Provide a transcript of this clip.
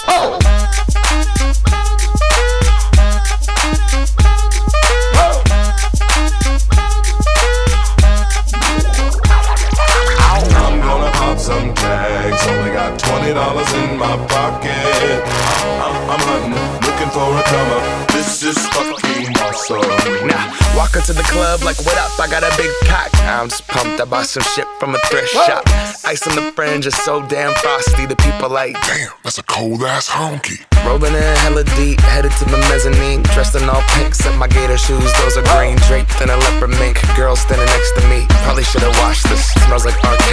I'm gonna pop some tags. Only got $20 in my pocket. I'm hunting, looking for a come up. This is fucking awesome. Now, walk into the club like, what up? I got a big cock. I'm just pumped. I bought some shit from a thrift shop. Ice on the fringe is so damn frosty. The people like, damn, that's a cold ass honky. Rolling in hella deep, headed to the mezzanine. Dressed in all pink, except my gator shoes, those are green. Draped in a leopard mink, girl standing next to me. Probably should've washed this, smells like R.